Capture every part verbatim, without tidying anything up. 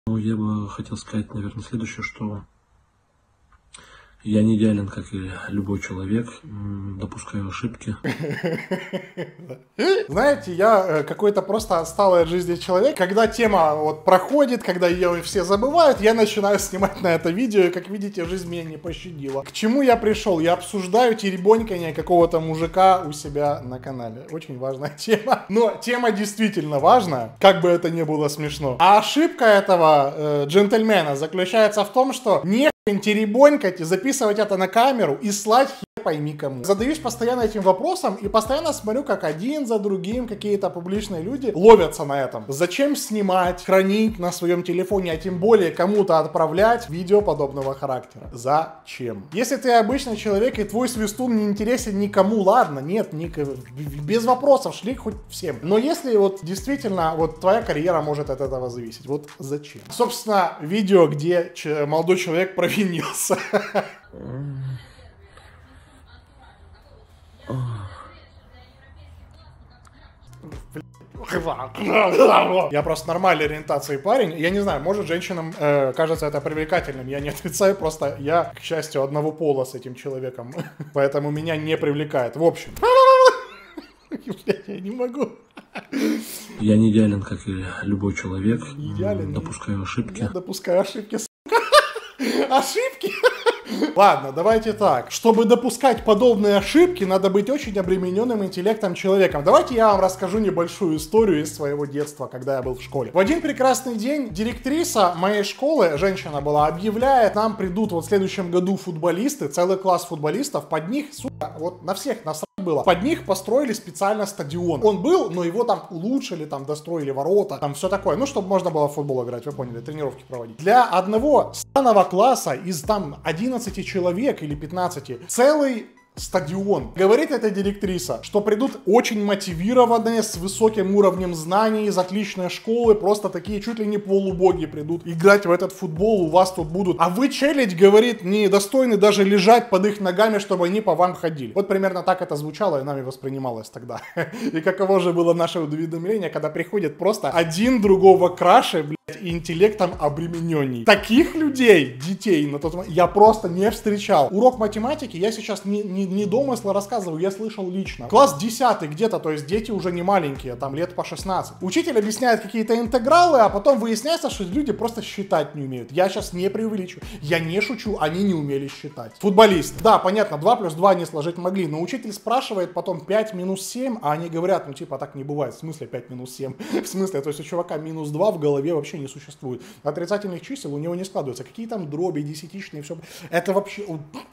Ну, я бы хотел сказать, наверное, следующее, что я не идеален, как и любой человек, допускаю ошибки. Знаете, я какой-то просто отсталый от жизни человек. Когда тема вот проходит, когда ее все забывают, я начинаю снимать на это видео, и, как видите, жизнь меня не пощадила. К чему я пришел? Я обсуждаю теребонькание какого-то мужика у себя на канале. Очень важная тема. Но тема действительно важная, как бы это ни было смешно. А ошибка этого э, джентльмена заключается в том, что не теребонькать и записывать это на камеру и слать хер пойми кому. Задаюсь постоянно этим вопросом и постоянно смотрю, как один за другим какие-то публичные люди ловятся на этом. Зачем снимать, хранить на своем телефоне, а тем более кому-то отправлять видео подобного характера? Зачем? Если ты обычный человек и твой свистун не интересен никому, ладно, нет, ник... без вопросов, шли хоть всем. Но если вот действительно вот твоя карьера может от этого зависеть, вот зачем? Собственно, видео, где ч... молодой человек провинился. Я просто нормальной ориентации парень. Я не знаю, может, женщинам э, кажется это привлекательным. Я не отрицаю, просто я, к счастью, одного пола с этим человеком. Поэтому меня не привлекает. В общем. Я не могу. Я не идеален, как и любой человек. Идеален. Допускаю ошибки. Я допускаю ошибки, сука. Ошибки? Ладно, давайте так. Чтобы допускать подобные ошибки, надо быть очень обремененным интеллектом человеком. Давайте я вам расскажу небольшую историю из своего детства, когда я был в школе. В один прекрасный день директриса моей школы, женщина была, объявляет, нам придут вот в следующем году футболисты, целый класс футболистов, под них, сука, вот на всех насрать было. Под них построили специально стадион. Он был, но его там улучшили, там достроили ворота, там все такое. Ну, чтобы можно было в футбол играть, вы поняли, тренировки проводить. Для одного станного класса из там одиннадцати человек или пятнадцати целый стадион. Говорит эта директриса, что придут очень мотивированные, с высоким уровнем знаний, из отличной школы, просто такие чуть ли не полубоги придут играть в этот футбол, у вас тут будут. А вы, челядь, говорит, не достойны даже лежать под их ногами, чтобы они по вам ходили. Вот примерно так это звучало и нами воспринималось тогда. И каково же было наше уведомление, когда приходит просто один другого краше, блядь, и интеллектом обремененней. Таких людей, детей, на тот момент, я просто не встречал. Урок математики я сейчас не, не Не домыслы рассказываю, я слышал лично. Класс десятый где-то, то есть дети уже не маленькие, там лет по шестнадцать. Учитель объясняет какие-то интегралы, а потом выясняется, что люди просто считать не умеют. Я сейчас не преувеличу, я не шучу, они не умели считать. Футболисты. Да, понятно, два плюс два не сложить могли, но учитель спрашивает потом пять минус семь, а они говорят, ну типа так не бывает, в смысле пять минус семь? В смысле, то есть у чувака минус два в голове вообще не существует. Отрицательных чисел у него не складываются. Какие там дроби, десятичные, все. Это вообще...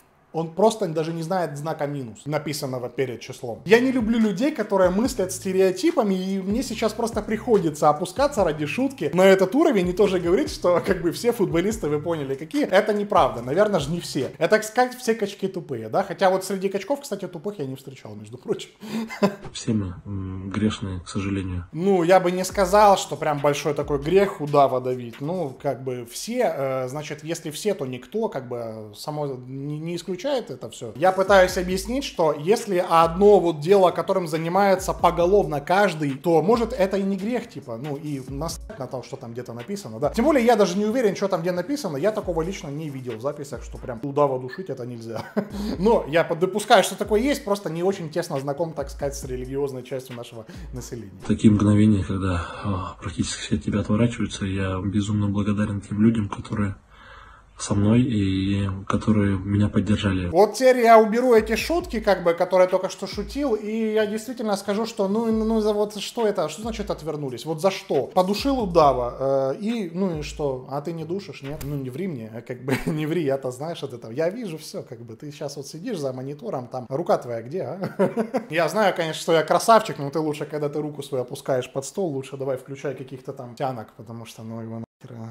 Он просто даже не знает знака минус, написанного перед числом. Я не люблю людей, которые мыслят стереотипами, и мне сейчас просто приходится опускаться ради шутки на этот уровень и тоже говорить, что как бы все футболисты, вы поняли, какие. Это неправда, наверное же не все. Это, так сказать, все качки тупые, да? Хотя вот среди качков, кстати, тупых я не встречал, между прочим. Все мы грешные, к сожалению. Ну, я бы не сказал, что прям большой такой грех удава давить. Ну, как бы все, значит, если все, то никто, как бы само не исключает это все. Я пытаюсь объяснить, что если одно вот дело, которым занимается поголовно каждый, то может это и не грех, типа, ну и насрать на то, что там где-то написано, да. Тем более я даже не уверен, что там где написано, я такого лично не видел в записях, что прям удава душить это нельзя. Но я допускаю, что такое есть, просто не очень тесно знаком, так сказать, с религиозной частью нашего населения. Такие мгновения, когда о, практически все от тебя отворачиваются, я безумно благодарен тем людям, которые со мной и которые меня поддержали. Вот теперь я уберу эти шутки, как бы, которые я только что шутил, и я действительно скажу, что ну, ну за вот что это, что значит отвернулись, вот за что? Подушил удава, э, и ну и что? А ты не душишь, нет? Ну не ври мне, как бы не ври, я-то знаешь от этого. Я вижу все, как бы, ты сейчас вот сидишь за монитором, там, рука твоя где, а? Я знаю, конечно, что я красавчик, но ты лучше, когда ты руку свою опускаешь под стол, лучше давай включай каких-то там тянок, потому что, ну его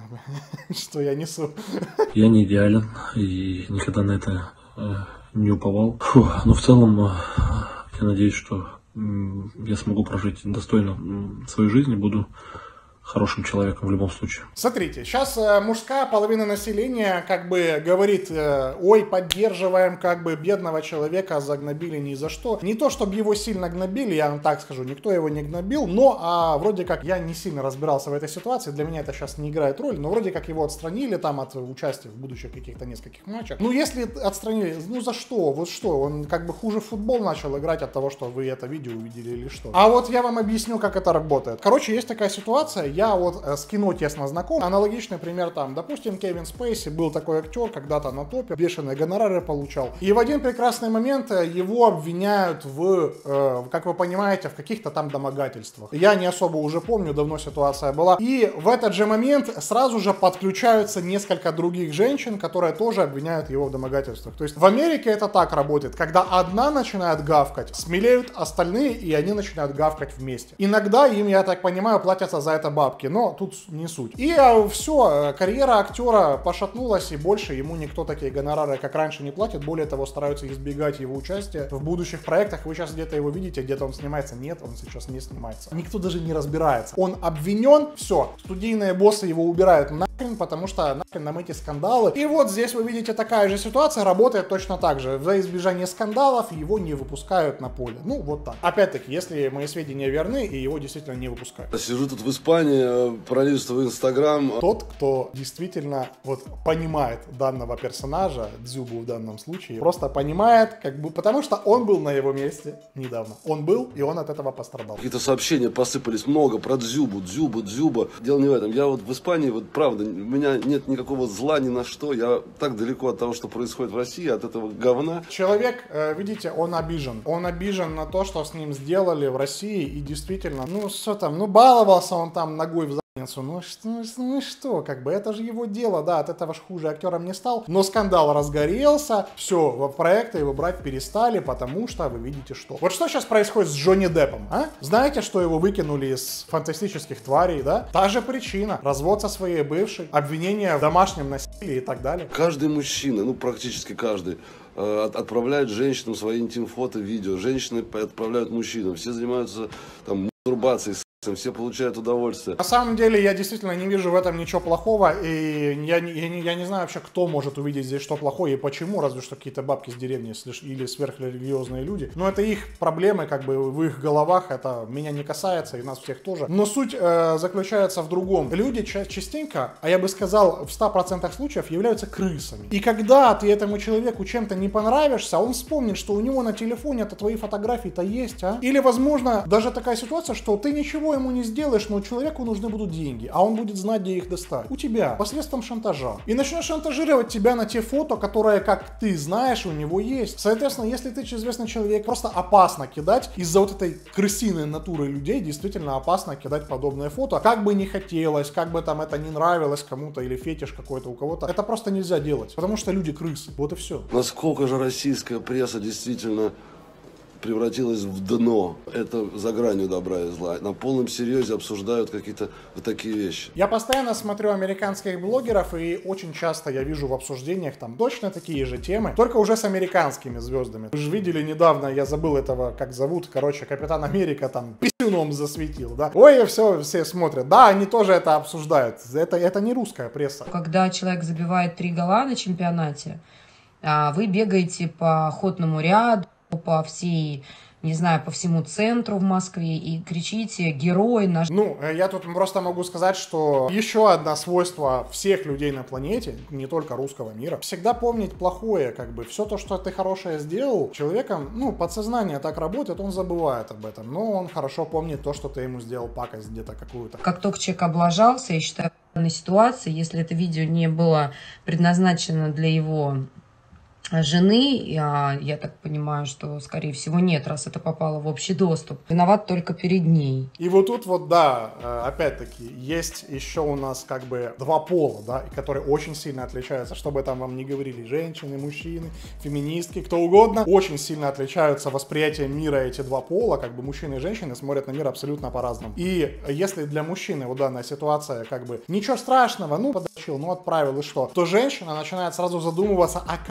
что я несу. Я не идеален и никогда на это э, не уповал. Фу, но в целом э, я надеюсь, что э, я смогу прожить достойно э, свою жизнь и буду хорошим человеком в любом случае. Смотрите, сейчас э, мужская половина населения как бы говорит, э, ой, поддерживаем как бы бедного человека, загнобили ни за что. Не то, чтобы его сильно гнобили, я вам так скажу, никто его не гнобил, но а, вроде как я не сильно разбирался в этой ситуации, для меня это сейчас не играет роль, но вроде как его отстранили там от участия в будущих каких-то нескольких матчах. Ну, если отстранили, ну за что? Вот что? Он как бы хуже в футбол начал играть от того, что вы это видео увидели или что? А вот я вам объясню, как это работает. Короче, есть такая ситуация, я вот э, с кино тесно знаком. Аналогичный пример там, допустим, Кевин Спейси был такой актер, когда-то на топе, бешеные гонорары получал. И в один прекрасный момент его обвиняют в, э, как вы понимаете, в каких-то там домогательствах. Я не особо уже помню, давно ситуация была. И в этот же момент сразу же подключаются несколько других женщин, которые тоже обвиняют его в домогательствах. То есть в Америке это так работает. Когда одна начинает гавкать, смелеют остальные, и они начинают гавкать вместе. Иногда им, я так понимаю, платятся за это бабки, но тут не суть. И а, все, карьера актера пошатнулась, и больше ему никто такие гонорары, как раньше, не платит. Более того, стараются избегать его участия в будущих проектах. Вы сейчас где-то его видите, где-то он снимается. Нет, он сейчас не снимается. Никто даже не разбирается. Он обвинен, все. Студийные боссы его убирают нахрен, потому что нахрен нам эти скандалы. И вот здесь вы видите такая же ситуация, работает точно так же. За избежание скандалов его не выпускают на поле. Ну, вот так. Опять-таки, если мои сведения верны, и его действительно не выпускают. Я сижу тут в Испании, пролистываю Инстаграм. Тот, кто действительно вот понимает данного персонажа, Дзюбу в данном случае, просто понимает, как бы, потому что он был на его месте недавно. Он был, и он от этого пострадал. Какие-то сообщения посыпались много про Дзюбу, Дзюбу, Дзюба. Дело не в этом. Я вот в Испании, вот правда, у меня нет никакого зла ни на что. Я так далеко от того, что происходит в России, от этого говна. Человек, видите, он обижен. Он обижен на то, что с ним сделали в России, и действительно, ну что там, ну баловался он там ногой в задницу, ну что, ну что, как бы это же его дело, да, от этого ж хуже актером не стал. Но скандал разгорелся, все, в проекты его брать перестали, потому что вы видите что. Вот что сейчас происходит с Джонни Деппом, а? Знаете, что его выкинули из фантастических тварей, да? Та же причина, развод со своей бывшей, обвинение в домашнем насилии и так далее. Каждый мужчина, ну практически каждый, отправляют женщинам свои интим-фото, видео. Женщины отправляют мужчинам. Все занимаются там мастурбацией, сексом, все получают удовольствие. На самом деле я действительно не вижу в этом ничего плохого. И я, я, я не знаю вообще, кто может увидеть здесь что плохое и почему. Разве что какие-то бабки с деревни или сверхрелигиозные люди. Но это их проблемы, как бы в их головах. Это меня не касается и нас всех тоже. Но суть э, заключается в другом. Люди ча- частенько, а я бы сказал, в ста процентах случаев являются крысами. И когда ты этому человеку чем-то не понравишься, он вспомнит, что у него на телефоне-то твои фотографии-то есть, а? Или, возможно, даже такая ситуация, что ты ничего ему не сделаешь, но человеку нужны будут деньги, а он будет знать, где их достать. У тебя, посредством шантажа. И начнешь шантажировать тебя на те фото, которые, как ты знаешь, у него есть. Соответственно, если ты известный человек, просто опасно кидать из-за вот этой крысиной натуры людей, действительно опасно кидать подобные фото. Как бы не хотелось, как бы там это не нравилось кому-то или фетиш какой-то у кого-то, это просто нельзя делать, потому что люди крысы. Вот и все. Насколько же российская пресса действительно превратилась в дно. Это за гранью добра и зла. На полном серьезе обсуждают какие-то вот такие вещи. Я постоянно смотрю американских блогеров, и очень часто я вижу в обсуждениях там точно такие же темы, только уже с американскими звездами. Вы же видели недавно, я забыл этого, как зовут, короче, Капитан Америка там писюном засветил, да? Ой, все, все смотрят. Да, они тоже это обсуждают. Это, это не русская пресса. Когда человек забивает три гола на чемпионате, вы бегаете по охотному ряду, по всей, не знаю, по всему центру в Москве и кричите «Герой наш». Ну, я тут просто могу сказать, что еще одно свойство всех людей на планете, не только русского мира, всегда помнить плохое, как бы, все то, что ты хорошее сделал, человеком, ну, подсознание так работает, он забывает об этом, но он хорошо помнит то, что ты ему сделал пакость где-то какую-то. Как только человек облажался, я считаю, в данной ситуации, если это видео не было предназначено для его жены, я, я так понимаю, что, скорее всего, нет, раз это попало в общий доступ. Виноват только перед ней. И вот тут вот, да, опять-таки, есть еще у нас как бы два пола, да, которые очень сильно отличаются, чтобы там вам не говорили женщины, мужчины, феминистки, кто угодно, очень сильно отличаются восприятием мира эти два пола, как бы мужчины и женщины смотрят на мир абсолютно по-разному. И если для мужчины вот данная ситуация, как бы, ничего страшного, ну, подочил, ну, отправил и что, то женщина начинает сразу задумываться, а кому?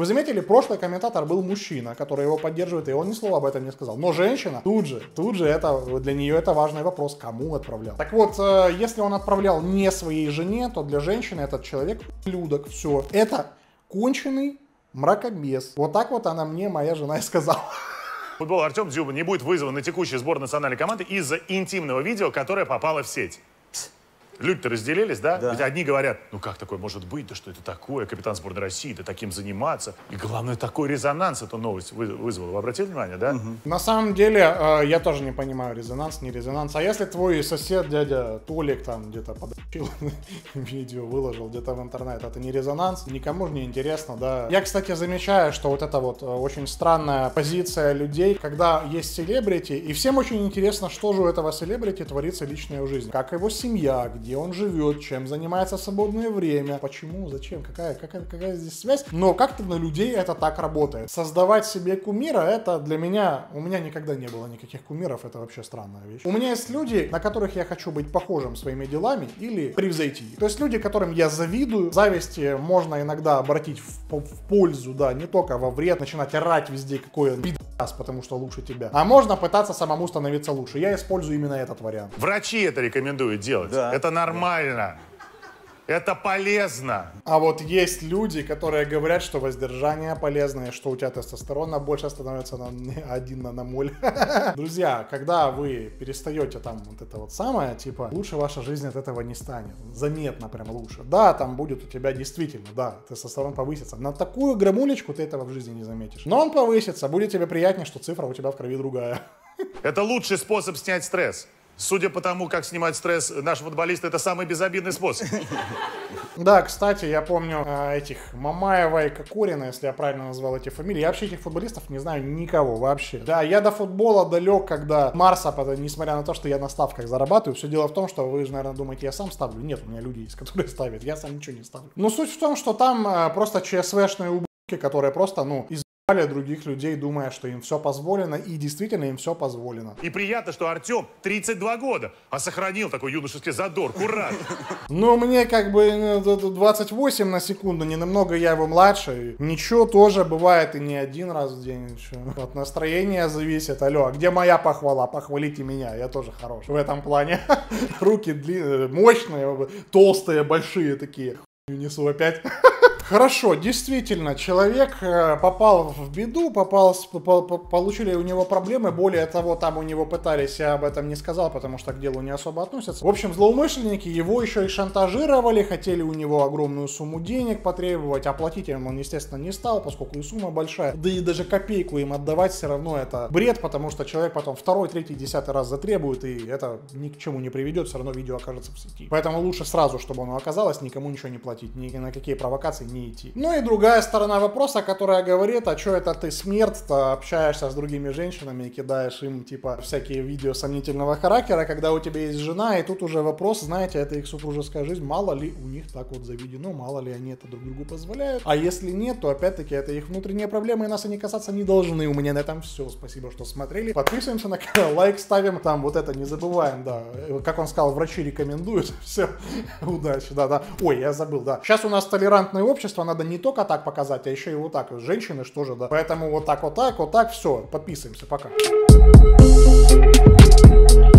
Вы заметили, прошлый комментатор был мужчина, который его поддерживает, и он ни слова об этом не сказал. Но женщина тут же, тут же это, для нее это важный вопрос, кому отправлял. Так вот, если он отправлял не своей жене, то для женщины этот человек ублюдок, все. Это конченый мракобес. Вот так вот она мне, моя жена, и сказала. Футбол Артем Дзюба не будет вызван на текущий сбор национальной команды из-за интимного видео, которое попало в сеть. Люди-то разделились, да? да? Ведь одни говорят, ну как такое может быть, да что это такое, капитан сборной России, да таким заниматься. И главное, такой резонанс эту новость вызвала. Вы обратили внимание, да? Угу. На самом деле, э, я тоже не понимаю, резонанс, не резонанс. А если твой сосед, дядя Толик, там где-то подочил видео, выложил где-то в интернет, это не резонанс, никому же не интересно, да? Я, кстати, замечаю, что вот это вот очень странная позиция людей, когда есть селебрити, и всем очень интересно, что же у этого селебрити творится личная жизнь. Как его семья, где он живет, чем занимается в свободное время, почему, зачем, какая, какая, какая здесь связь. Но как-то на людей это так работает. Создавать себе кумира, это для меня, у меня никогда не было никаких кумиров, это вообще странная вещь. У меня есть люди, на которых я хочу быть похожим своими делами или превзойти. То есть люди, которым я завидую. Зависти можно иногда обратить в, в пользу, да, не только во вред, начинать орать везде, какой он пидас, потому что лучше тебя. А можно пытаться самому становиться лучше. Я использую именно этот вариант. Врачи это рекомендуют делать. Да. Это нормально. Это полезно. А вот есть люди, которые говорят, что воздержание полезное, что у тебя тестостерона больше становится на один наномоль. Друзья, когда вы перестаете там вот это вот самое, типа, лучше ваша жизнь от этого не станет. Заметно прям лучше. Да, там будет у тебя действительно, да, тестостерон повысится. На такую грамулечку ты этого в жизни не заметишь. Но он повысится, будет тебе приятнее, что цифра у тебя в крови другая. Это лучший способ снять стресс. Судя по тому, как снимать стресс наши футболисты, это самый безобидный способ. Да, кстати, я помню э, этих Мамаева и Кокорина, если я правильно назвал эти фамилии. Я вообще этих футболистов не знаю никого вообще. Да, я до футбола далек, когда Марса, несмотря на то, что я на ставках зарабатываю. Все дело в том, что вы же, наверное, думаете, я сам ставлю. Нет, у меня люди есть, которые ставят. Я сам ничего не ставлю. Но суть в том, что там э, просто ЧСВшные ублюдки, которые просто, ну, из других людей, думая, что им все позволено, и действительно им все позволено. И приятно, что Артем тридцать два года, а сохранил такой юношеский задор, кураж. Ну, мне как бы двадцать восемь на секунду, не намного я его младше. Ничего тоже бывает и не один раз в день. Ничего. От настроения зависит. Алло, а где моя похвала? Похвалите меня, я тоже хорош в этом плане. Руки длинные, мощные, толстые, большие такие. Несу опять. Хорошо, действительно, человек попал в беду, попал, попал, получили у него проблемы, более того, там у него пытались, я об этом не сказал, потому что к делу не особо относятся. В общем, злоумышленники его еще и шантажировали, хотели у него огромную сумму денег потребовать, оплатить им он, естественно, не стал, поскольку и сумма большая, да и даже копейку им отдавать все равно это бред, потому что человек потом второй, третий, десятый раз затребует, и это ни к чему не приведет, все равно видео окажется в сети. Поэтому лучше сразу, чтобы оно оказалось, никому ничего не платить, ни на какие провокации не идти. Ну и другая сторона вопроса, которая говорит, а что это ты смерть-то общаешься с другими женщинами и кидаешь им типа всякие видео сомнительного характера, когда у тебя есть жена, и тут уже вопрос, знаете, это их супружеская жизнь, мало ли у них так вот заведено, мало ли они это друг другу позволяют, а если нет, то опять-таки это их внутренние проблемы, и нас они касаться не должны. У меня на этом все, спасибо, что смотрели, подписываемся на канал, лайк ставим, там вот это не забываем, да, как он сказал, врачи рекомендуют, все, удачи, да-да, ой, я забыл, да, сейчас у нас толерантное общество, надо не только так показать, а еще и вот так. Женщины, что же, да. Поэтому вот так, вот так, вот так, все. Подписываемся. Пока.